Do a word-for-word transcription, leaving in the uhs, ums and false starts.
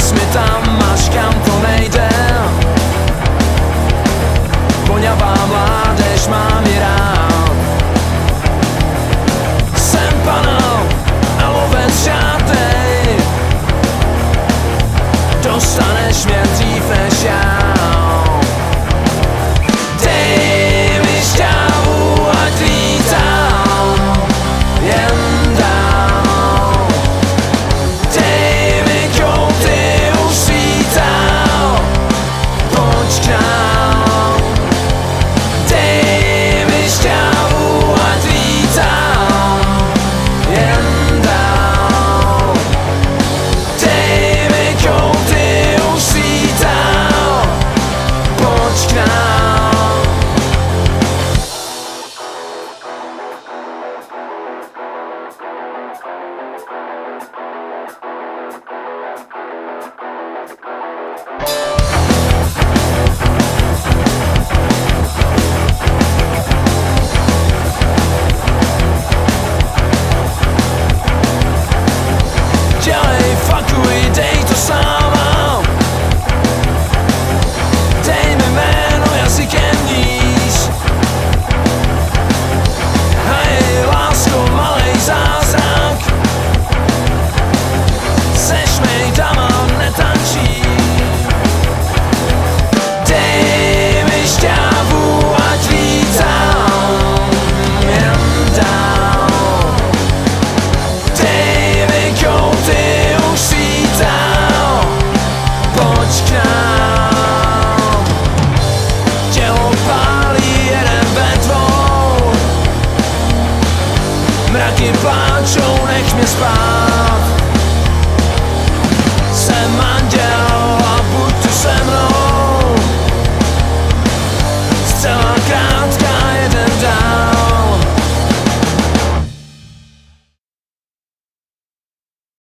Věř mi, tam máš, kam to nejde. Voňavá mládež má mi rád. Jsem panel a lovec žádnej. Dostaneš mě dřív než já. Dej mi šťávu, ať lítám jen dál. Dej mi kouty, už svítá, pojď k nám. Dej mi šťávu, ať lítám jen dál. Dej mi kouty, už svítá, pojď k nám. Dělej, fakuj, dej to sama. Dej mi jméno jazykem níž. Hej, lásko, malej zázrak. Seš mej dama, netančí. Dej mi šťávu, ať lítám jen dál. Dej mi kouty, už svítá, pojď k nám. Tělo pálí jeden ve dvou. Mraky pláčou, nech mě spát.